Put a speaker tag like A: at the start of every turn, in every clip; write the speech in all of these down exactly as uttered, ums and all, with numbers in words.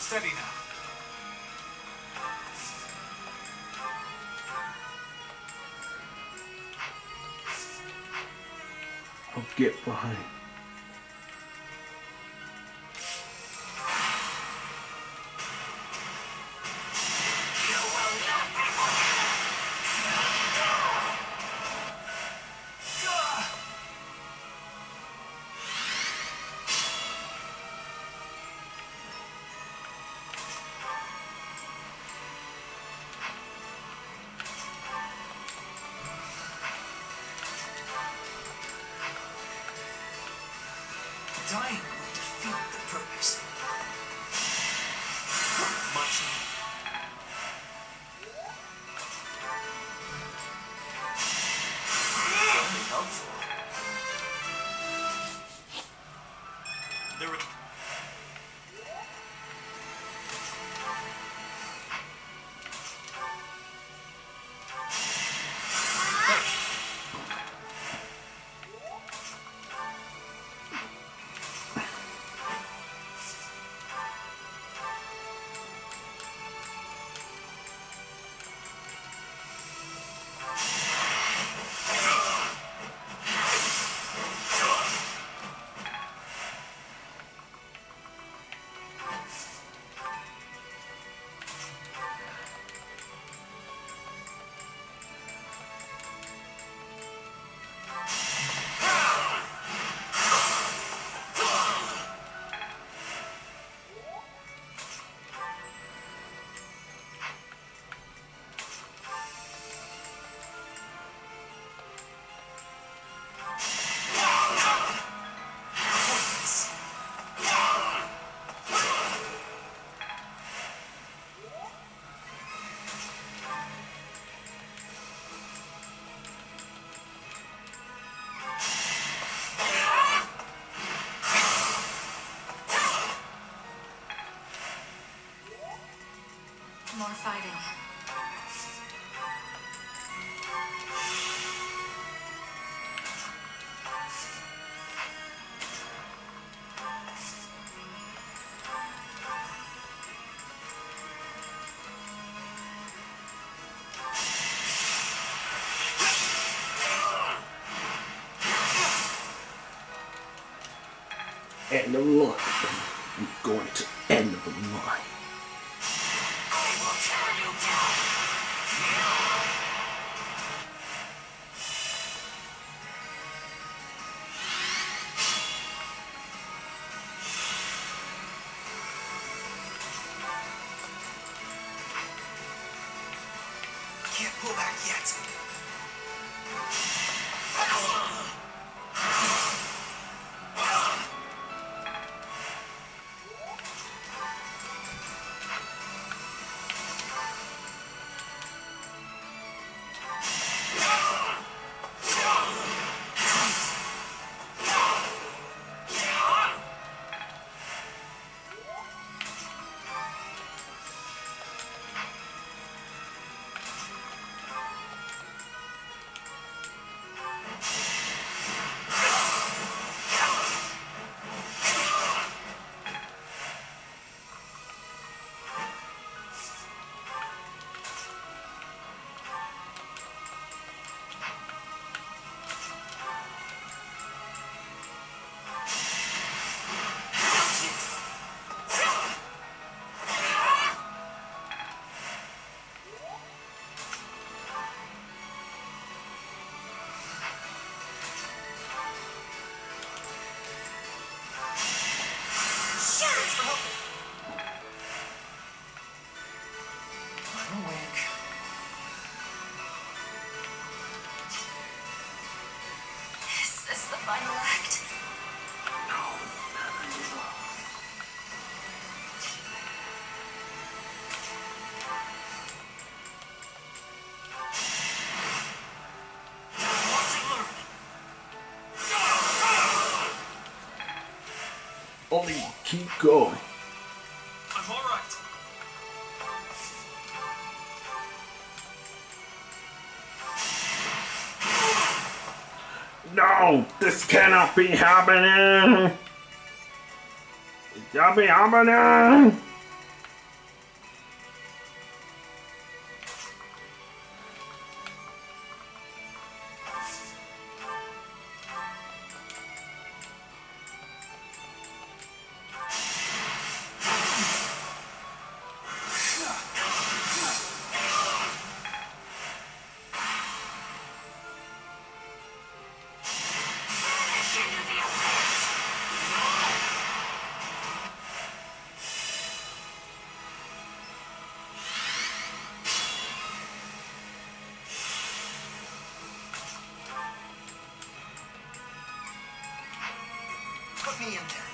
A: Steady now.
B: I'll get behind.
A: Dying will defeat the purpose. Much needed. Very helpful. There were...
C: More fighting.
B: End of the line. I'm going to end of the line.
A: Can't pull back yet. I'm awake.
C: Is this the final act?
B: No, not anymore. Only keep going.
A: I'm all right.
B: No, this cannot be happening. It can't be happening.
A: me in there.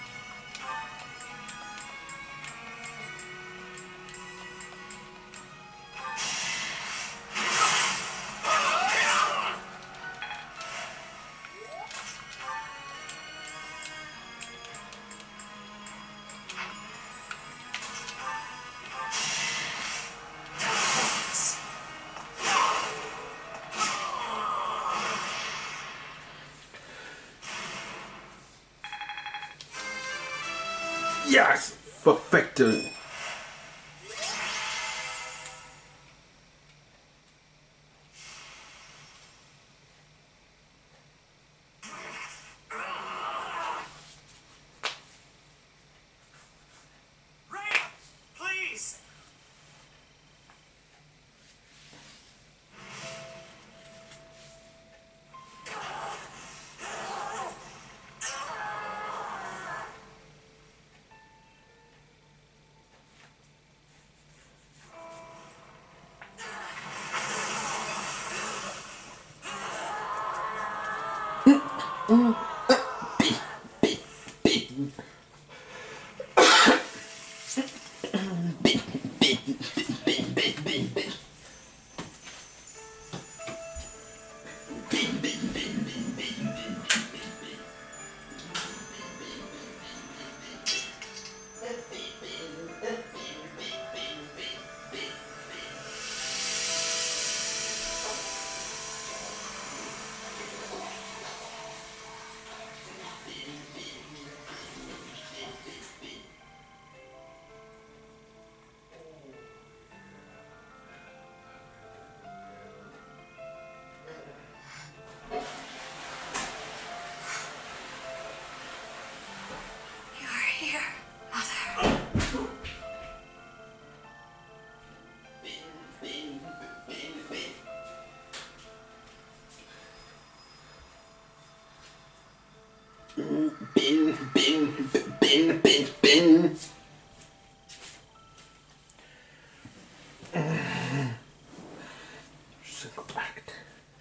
B: Yes, perfecto. Bin, bin, bin, bin, bin. Single act.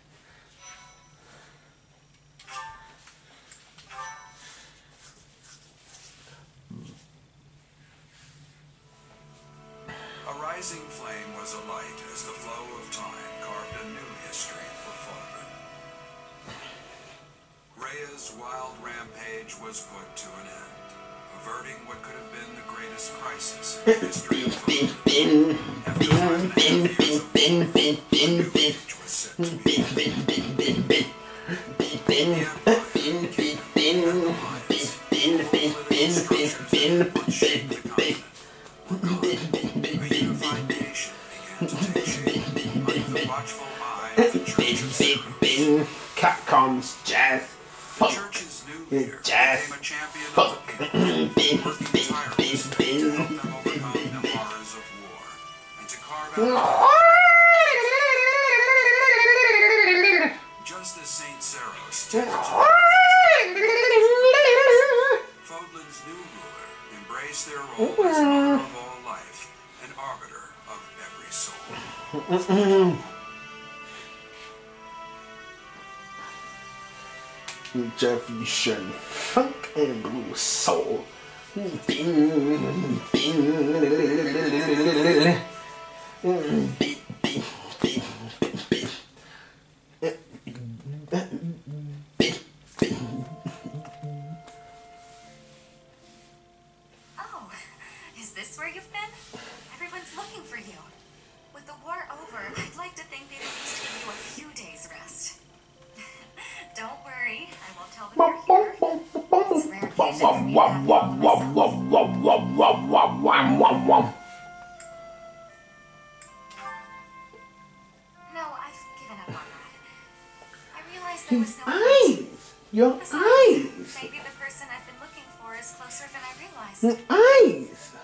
D: A rising flame was alight as the flow of time carved a new history for Falmer. Rhea's wild rampage was put to an end, averting what could have been the greatest crisis in the history of Falmer. After five and a half years of war, a new age was set to begin. The Empire became the alliance. All political structures that once shaped the continent were gone. A unified nation began to take shape under the watchful eye of the Church of Cerberus.
B: Capcom's jazz.
D: The church's new leader
B: Jazz.
D: became a champion of
B: Fuck.
D: the people, working tirelessly to help them overcome the horrors of war and to carve out just as Saint Seros tipped to Fodlan's new ruler embraced their role as mother of all life and arbiter of every soul.
B: Definition, funk and blue soul. Bin, bin, bin, bin, bin, bin,
C: Oh, is this where you've been? Everyone's looking for you. With the war over, I'd like to think they'd at least give you a few days rest. Don't worry, I won't tell them you're here. It's a rare occasion for me to have you all to myself. No, I've given up on that. I realized there was no
B: eyes, your
C: Besides,
B: eyes,
C: maybe the person I've been looking for is closer than I realized.
B: your eyes.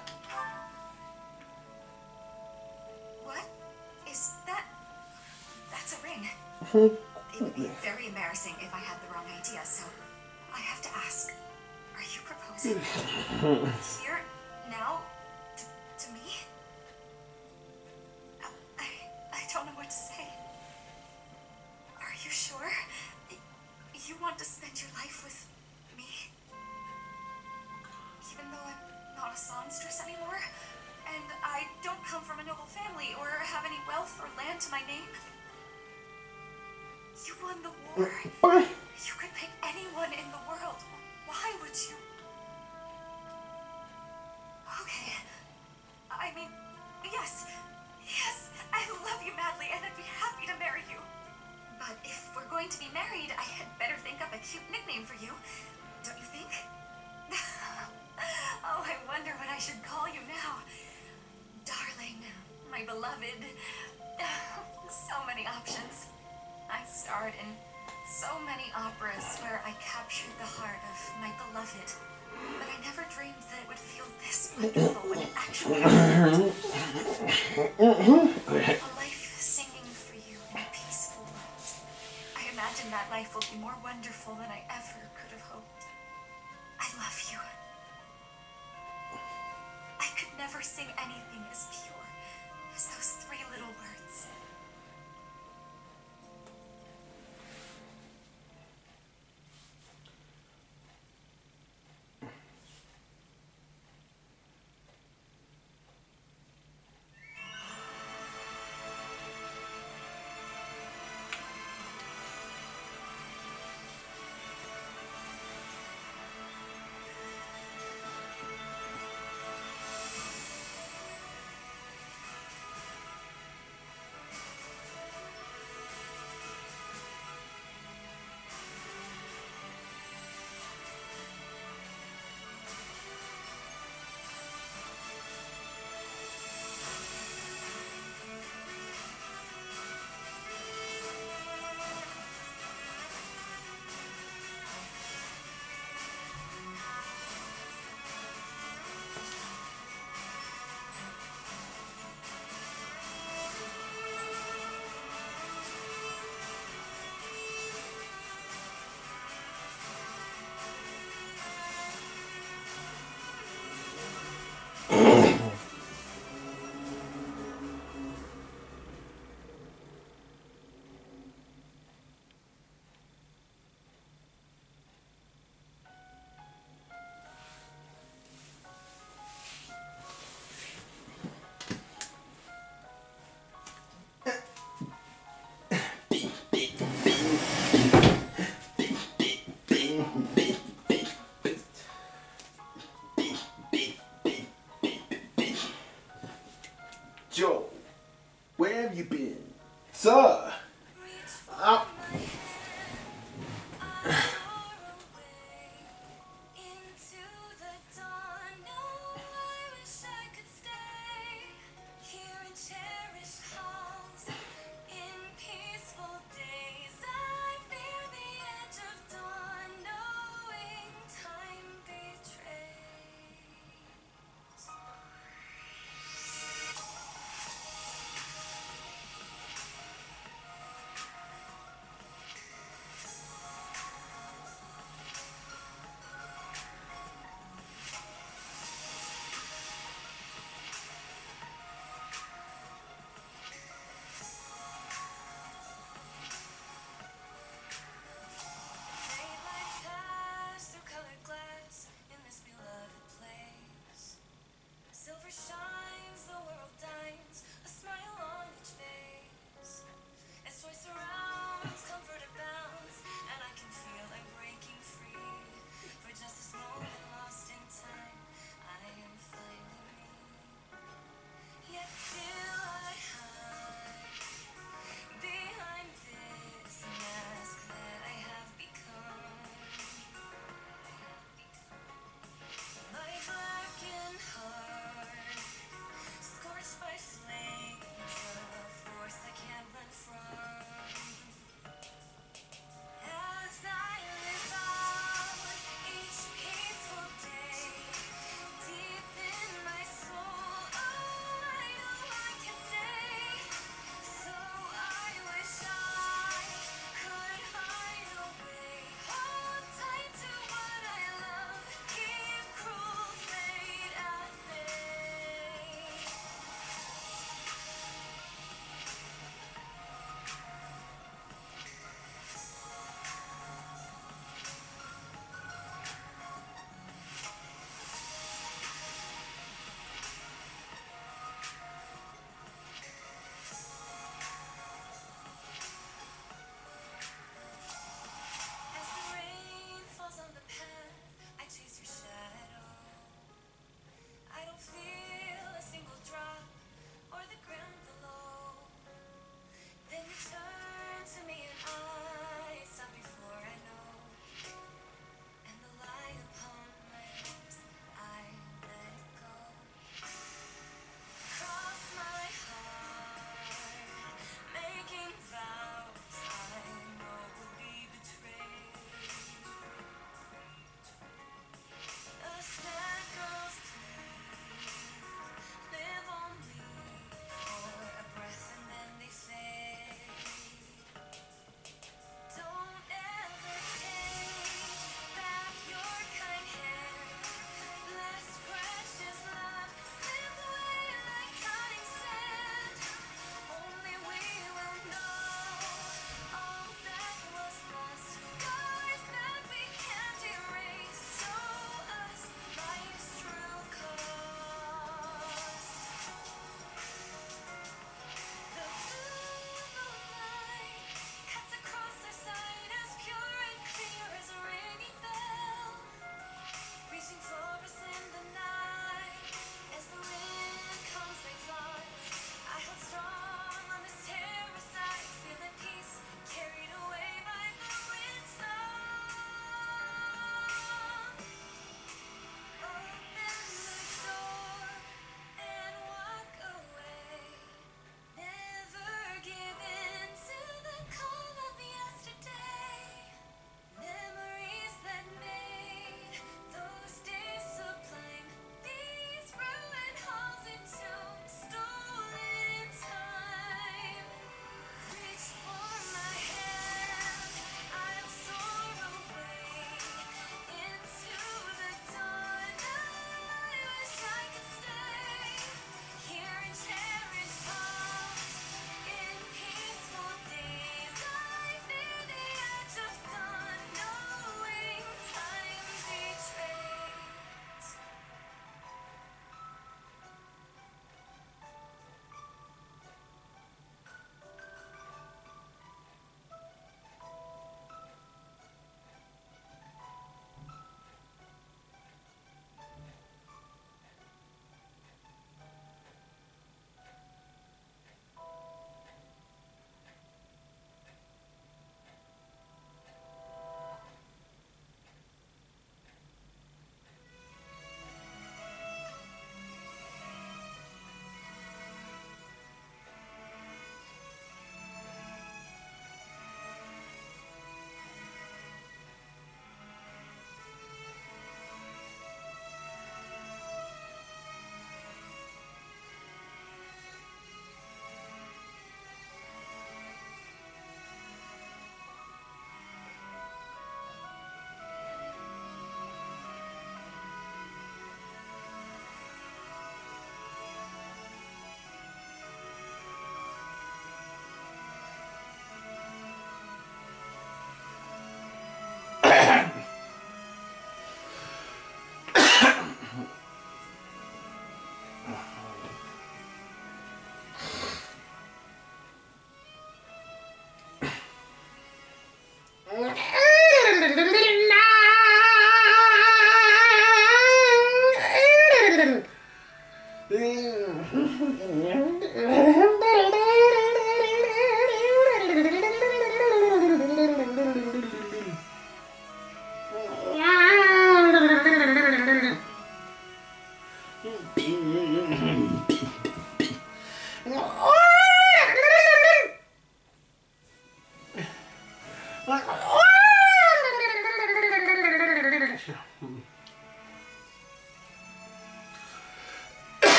C: What? Is that... That's a ring. It would be very embarrassing if I had the wrong idea, so I have to ask, are you proposing here, now, to, to me? I, I don't know what to say. Are you sure? You want to spend your life with me? this anymore. And I don't come from a noble family or have any wealth or land to my name. You won the war. You could pick anyone in the world. Why would you? Okay. I mean, yes. Yes, I love you madly and I'd be happy to marry you. But if we're going to be married, I had better think up a cute nickname for you. Don't you think? Oh, I wonder what I should call you now. Darling, my beloved. So many options. I starred in so many operas where I captured the heart of my beloved. But I never dreamed that it would feel this wonderful when it actually happened. A life singing for you in a peaceful world. I imagine that life will be more wonderful than I ever could have hoped. I love you. I could never sing anything as pure as those three little words.
B: Joe, where have you been? Sir! Uh,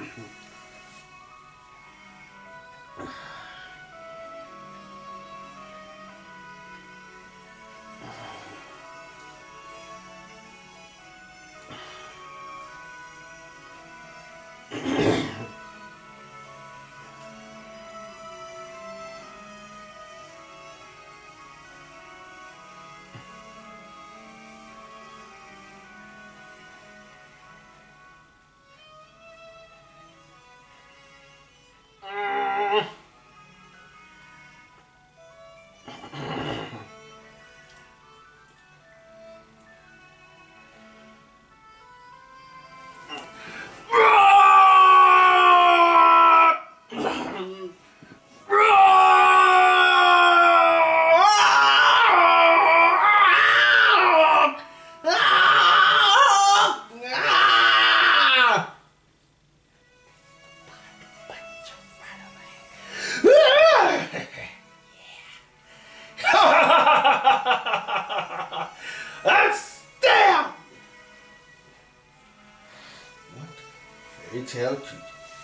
D: Tell creature.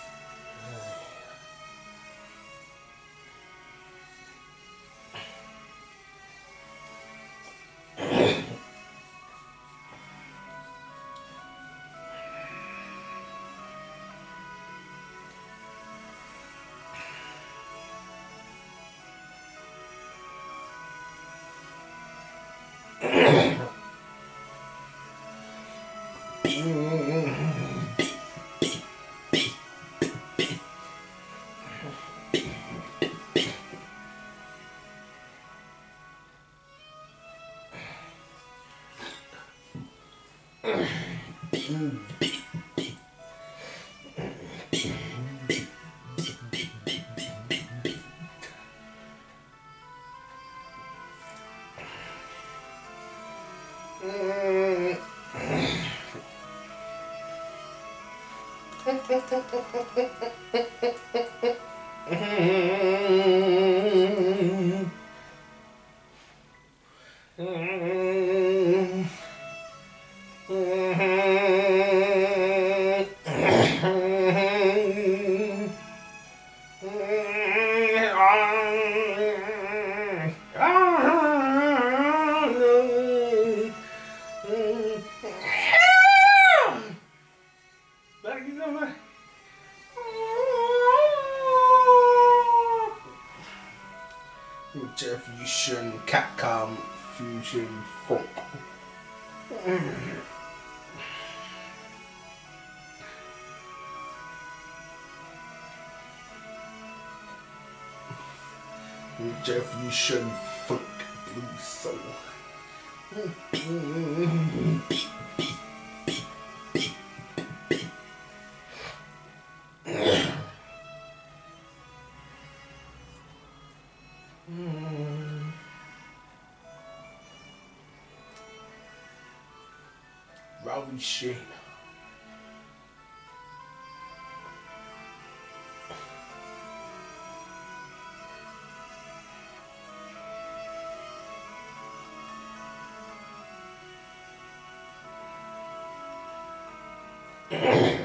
D: Fusion, Capcom, Fusion, Funk. Fusion, Funk, Blue Soul. Robbie Shane. Yeah.